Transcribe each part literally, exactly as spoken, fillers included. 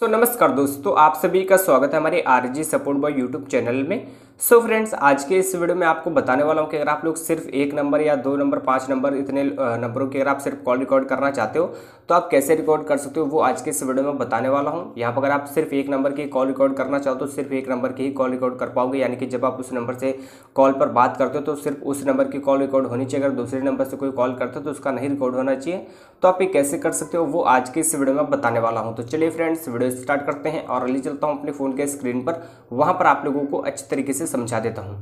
तो नमस्कार दोस्तों, आप सभी का स्वागत है हमारे RG support boy YouTube channel में। सो so फ्रेंड्स, आज के इस वीडियो में आपको बताने वाला हूं कि अगर आप लोग सिर्फ एक नंबर या दो नंबर पांच नंबर इतने नंबरों की अगर आप सिर्फ कॉल रिकॉर्ड करना चाहते हो तो आप कैसे रिकॉर्ड कर सकते हो, वो आज के इस वीडियो में बताने वाला हूं। यहाँ पर अगर आप सिर्फ एक नंबर की कॉल रिकॉर्ड करना चाहो तो सिर्फ एक नंबर की ही कॉल रिकॉर्ड कर पाओगे, यानी कि जब आप उस नंबर से कॉल पर बात करते हो तो सिर्फ उस नंबर की कॉल रिकॉर्ड होनी चाहिए। अगर दूसरे नंबर से कोई कॉल करते हो तो उसका नहीं रिकॉर्ड होना चाहिए। तो आप ये कैसे कर सकते हो वो आज के इस वीडियो में बताने वाला हूं। तो चलिए फ्रेंड्स, वीडियो स्टार्ट करते हैं और ले चलता हूं अपने फ़ोन के स्क्रीन पर, वहां पर आप लोगों को अच्छी तरीके से समझा देता हूं।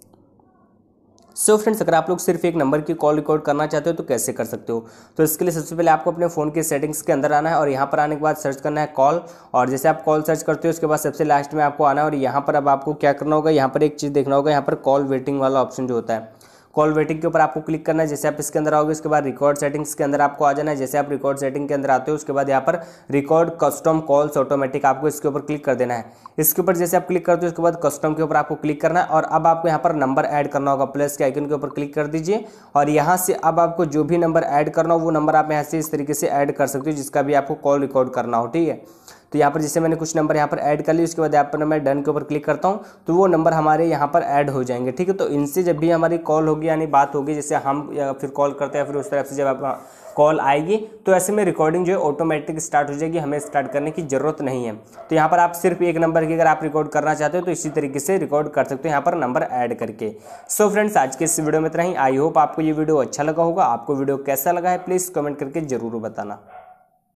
सो so फ्रेंड्स, अगर आप लोग सिर्फ एक नंबर की कॉल रिकॉर्ड करना चाहते हो तो कैसे कर सकते हो। तो इसके लिए सबसे पहले आपको अपने फ़ोन के सेटिंग्स के अंदर आना है और यहाँ पर आने के बाद सर्च करना है कॉल। और जैसे आप कॉल सर्च करते हो उसके बाद सबसे लास्ट में आपको आना है और यहाँ पर अब आपको क्या करना होगा, यहाँ पर एक चीज़ देखना होगा, यहाँ पर कॉल वेटिंग वाला ऑप्शन जो होता है, कॉल वेटिंग के ऊपर आपको क्लिक करना है। जैसे आप इसके अंदर आओगे उसके बाद रिकॉर्ड सेटिंग्स के अंदर आपको आ जाना है। जैसे आप रिकॉर्ड सेटिंग के अंदर आते हो उसके बाद यहाँ पर रिकॉर्ड कस्टम कॉल्स ऑटोमेटिक, आपको इसके ऊपर क्लिक कर देना है। इसके ऊपर जैसे आप क्लिक करते हो उसके बाद कस्टम के ऊपर आपको क्लिक करना है और अब आपको यहाँ पर नंबर ऐड करना होगा। प्लस के आइकन के ऊपर क्लिक कर दीजिए और यहाँ से अब आपको जो भी नंबर ऐड करना हो वो नंबर आप यहाँ से इस तरीके से ऐड कर सकते हो जिसका भी आपको कॉल रिकॉर्ड करना हो। ठीक है, तो यहाँ पर जैसे मैंने कुछ नंबर यहाँ पर ऐड कर लिए, उसके बाद यहाँ पर मैं डन के ऊपर क्लिक करता हूँ तो वो नंबर हमारे यहाँ पर ऐड हो जाएंगे। ठीक है, तो इनसे जब भी हमारी कॉल होगी यानी बात होगी, जैसे हम या फिर कॉल करते हैं फिर उस तरफ से जब आप कॉल आएगी तो ऐसे में रिकॉर्डिंग जो है ऑटोमेटिक स्टार्ट हो जाएगी, हमें स्टार्ट करने की ज़रूरत नहीं है। तो यहाँ पर आप सिर्फ एक नंबर की अगर आप रिकॉर्ड करना चाहते हो तो इसी तरीके से रिकॉर्ड कर सकते हो यहाँ पर नंबर ऐड करके। सो फ्रेंड्स, आज के इस वीडियो में इतना ही। आई होप आपको ये वीडियो अच्छा लगा होगा। आपको वीडियो कैसा लगा है प्लीज़ कमेंट करके ज़रूर बताना।